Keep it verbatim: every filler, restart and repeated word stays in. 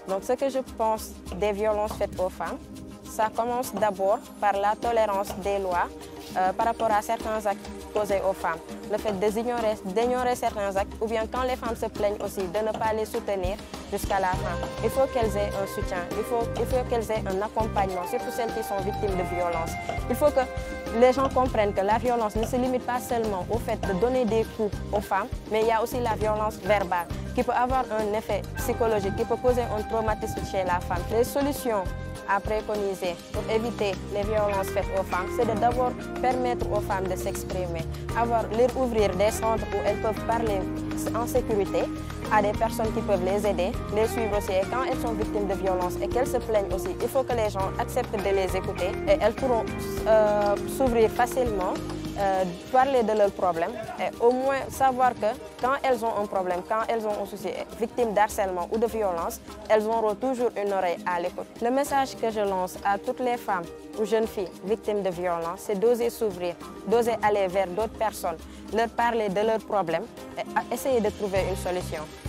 Donc ce que je pense des violences faites aux femmes, ça commence d'abord par la tolérance des lois euh, par rapport à certains actes posés aux femmes. Le fait d'ignorer d'ignorer certains actes ou bien quand les femmes se plaignent aussi de ne pas les soutenir jusqu'à la fin. Il faut qu'elles aient un soutien, il faut, il faut qu'elles aient un accompagnement, surtout celles qui sont victimes de violences. Il faut que les gens comprennent que la violence ne se limite pas seulement au fait de donner des coups aux femmes, mais il y a aussi la violence verbale qui peut avoir un effet psychologique, qui peut causer un traumatisme chez la femme. Les solutions à préconiser pour éviter les violences faites aux femmes, c'est de d'abord permettre aux femmes de s'exprimer, avoir, leur ouvrir des centres où elles peuvent parler en sécurité à des personnes qui peuvent les aider, les suivre aussi. Et quand elles sont victimes de violences et qu'elles se plaignent aussi, il faut que les gens acceptent de les écouter et elles pourront euh, s'ouvrir facilement, euh, parler de leurs problèmes et au moins savoir que quand elles ont un problème, quand elles ont un souci, victimes d'harcèlement ou de violence, elles auront toujours une oreille à l'écoute. Le message que je lance à toutes les femmes ou jeunes filles victimes de violence, c'est d'oser s'ouvrir, d'oser aller vers d'autres personnes, leur parler de leurs problèmes et essayer de trouver une solution.